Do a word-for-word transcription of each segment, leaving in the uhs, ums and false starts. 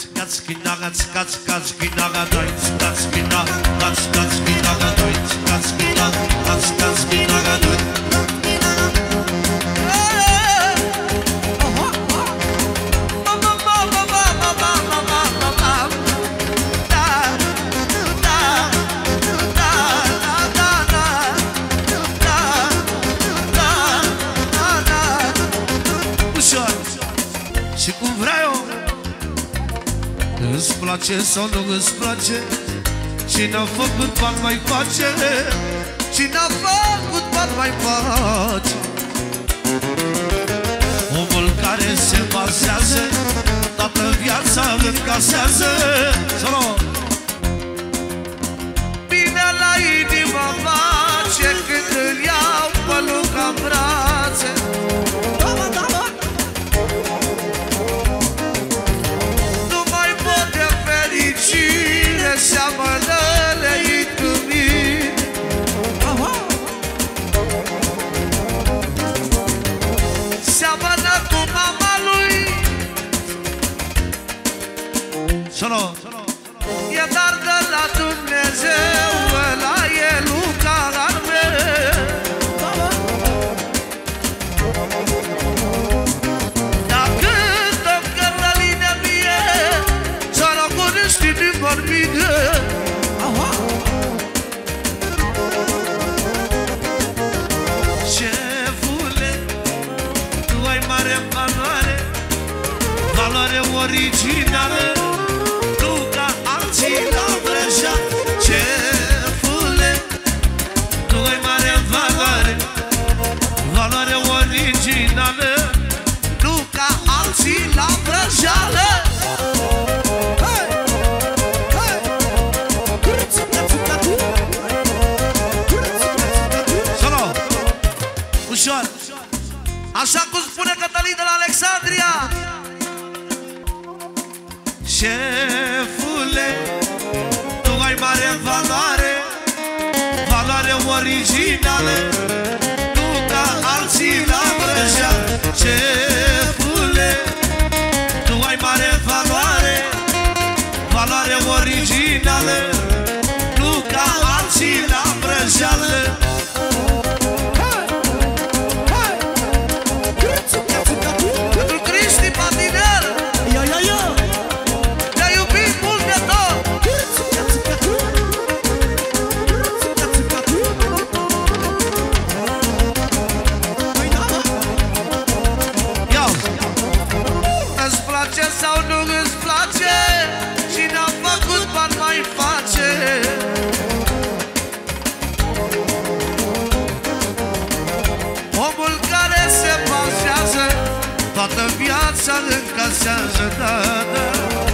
Și cum vreau, îți place sau nu îți place, cine a făcut bani mai face, cine a făcut bani mai face. Omul care se bazează, toată viața încasează. Solo! Bine la inima face când îl iau pe lângă brațe. Cine seamănă leit cu mine? Seamănă cu mama lui. Solo! E dar de la Dumnezeu, ăla e Luca al meu. Dacă dăm cărăline mie, săracul nu știi de vorbire. Șefule, tu ai mare valoare, valoare originală, nu ca alții la vrăja. Șefule, tu ai mare valoare, valoare originală, nu ca alții la vrăjală. Așa cum spune Catalin de la Alexandria. Șefule, tu ai mare valoare, valoare originală, nu ca alții la vrăja. Șefule, tu ai mare valoare, valoare originală, nu ca alții la vrăjală. Sau nu îți place, cine a făcut bani mai face. Omul care se bazează, toată viața încasează, da, da.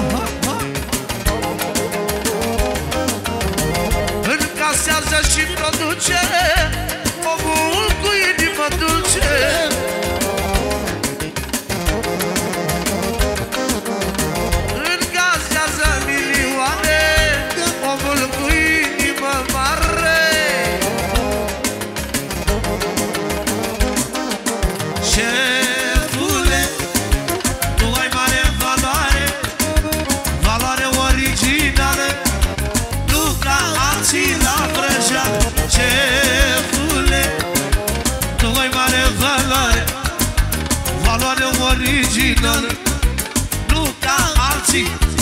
Încasează și produce, omul cu inimă dulce. Original, nu ca alții